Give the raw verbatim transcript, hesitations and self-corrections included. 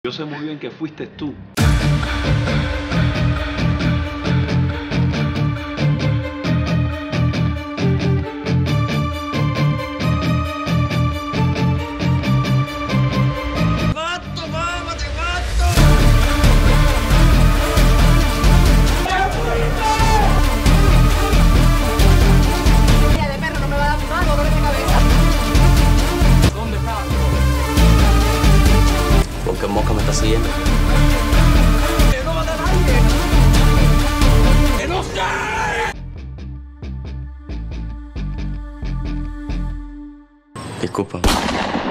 Yo sé muy bien que fuiste tú. ¿Qué mosca me está siguiendo? ¡Que no mata a nadie! ¡Que no sé! Disculpa.